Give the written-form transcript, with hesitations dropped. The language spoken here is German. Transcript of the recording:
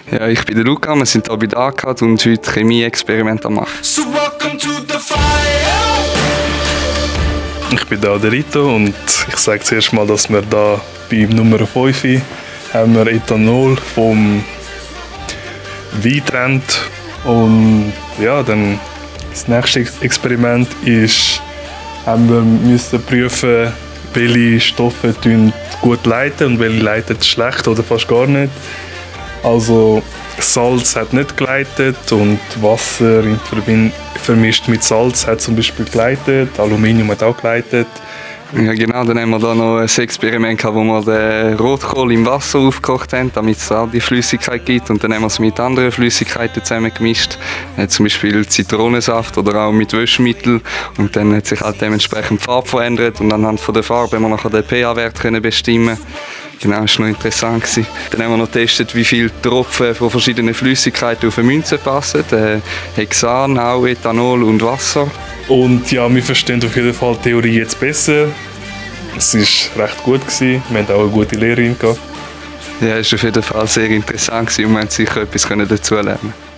Ja, ich bin der Luca, wir sind hier bei der ACAD und heute Chemie-Experiment am machen. So welcome to the fire. Ich bin der Adelito und ich sage zuerst mal, dass wir da bei Nummer 5 haben wir Ethanol vom Wein getrennt. Und ja, dann das nächste Experiment ist, wir müssen prüfen, welche Stoffe gut leiten und welche leiten schlecht oder fast gar nicht. Also Salz hat nicht geleitet und Wasser vermischt mit Salz hat zum Beispiel geleitet, Aluminium hat auch geleitet. Ja genau, dann haben wir da noch ein Experiment gehabt, wo wir den Rotkohl im Wasser aufgekocht haben, damit es auch die Flüssigkeit gibt. Und dann haben wir es mit anderen Flüssigkeiten zusammen gemischt, zum Beispiel Zitronensaft oder auch mit Waschmittel. Und dann hat sich halt dementsprechend die Farbe verändert und anhand von der Farbe haben wir nachher den pH-Wert bestimmen. Genau, das war noch interessant. Dann haben wir noch getestet, wie viele Tropfen von verschiedenen Flüssigkeiten auf eine Münze passen. Hexan, auch Ethanol und Wasser. Und ja, wir verstehen auf jeden Fall die Theorie jetzt besser. Es war recht gut gewesen. Wir hatten auch eine gute Lehrerin gehabt. Ja, es war auf jeden Fall sehr interessant und wir haben sicher etwas dazu lernen können.